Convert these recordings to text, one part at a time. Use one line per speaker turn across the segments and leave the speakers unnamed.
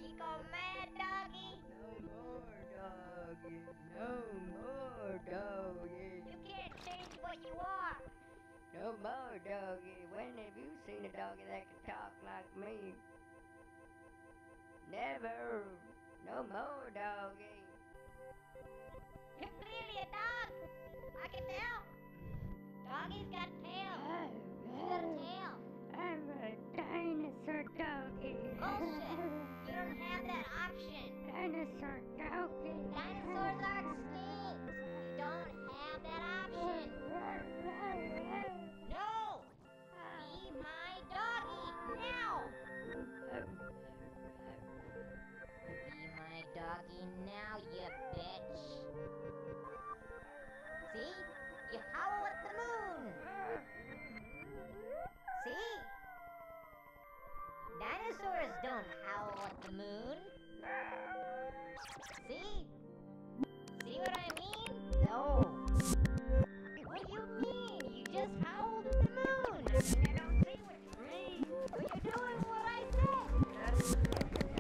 You go mad, doggy?
No more doggy. No more doggy.
You can't change what you are.
No more doggy. When have you seen a doggy that can talk like me? Never. No more doggy.
You're clearly a dog. I can tell. Doggy's got a tail. You got a tail.
I'm a dinosaur doggy.
Bullshit. You don't have that option.
Dinosaur doggy.
Dinosaurs are extinct. You don't have that option. No! Be my doggy now! Be my doggy now, you bitch! See? You howl at the moon! See? Dinosaurs don't howl at the moon! See? See what I mean? No! What do you mean? You just howled at the moon!
I don't see what you mean.
Well, you're doing what I said!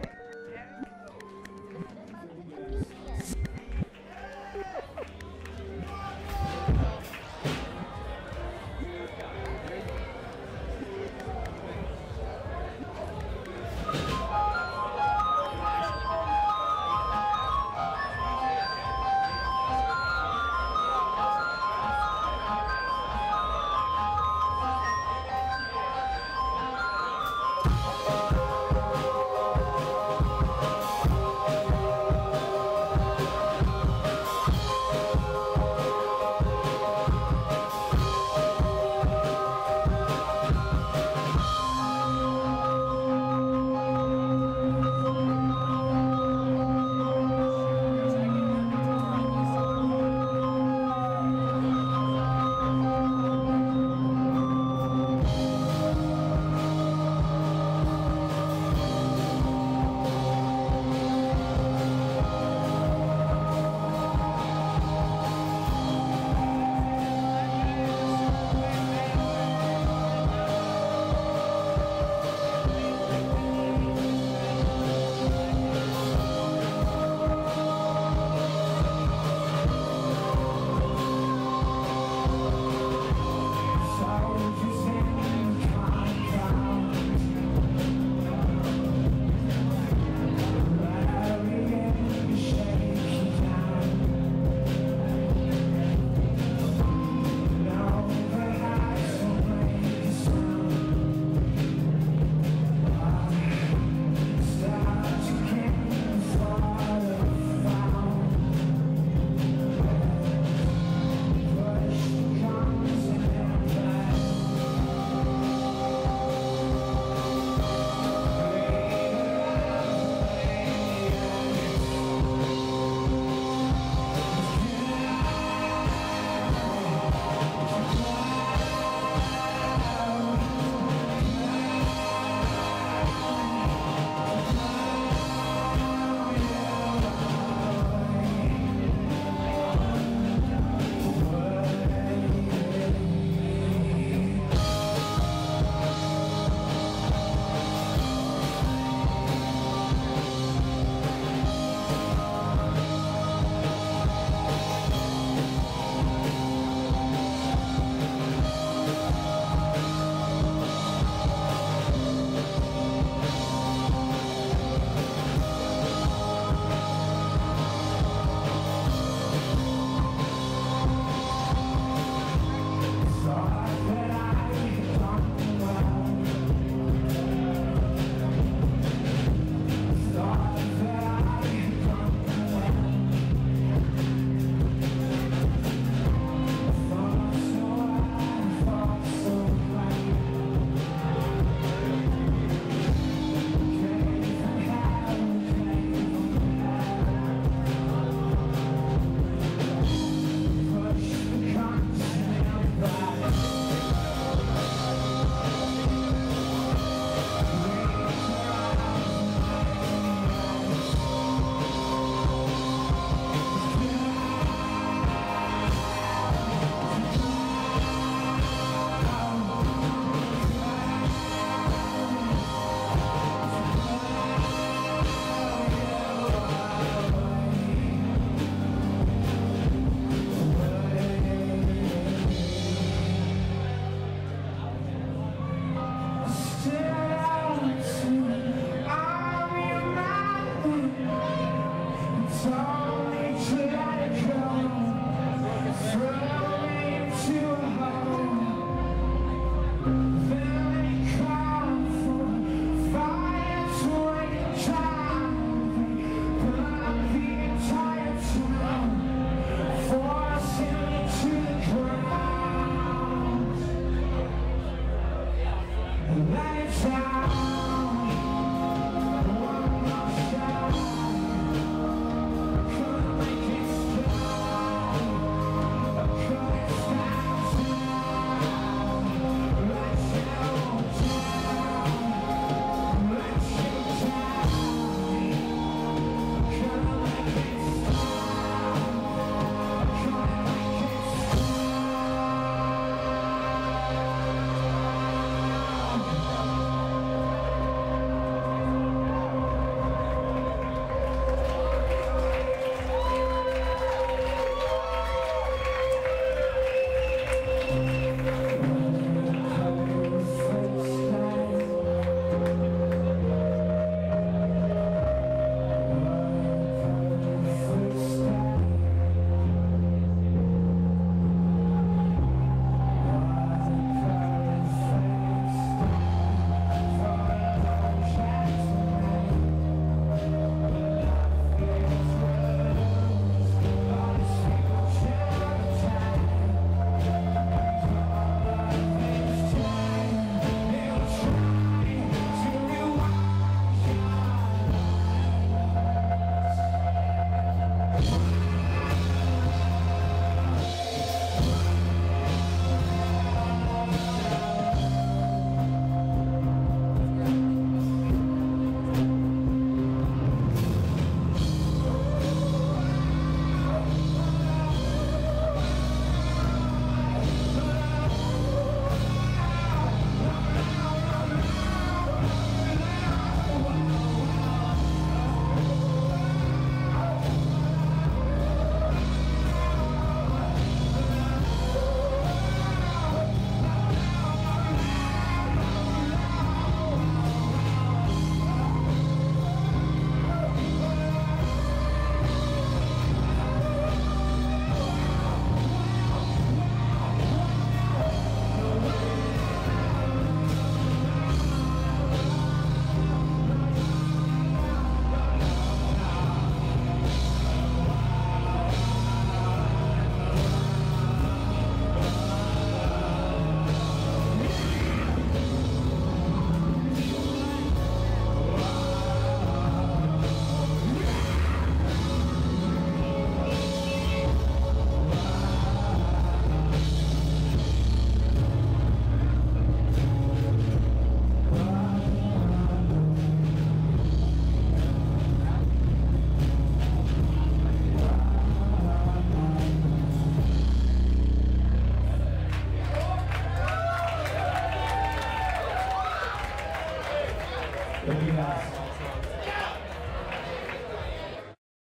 Thank you guys.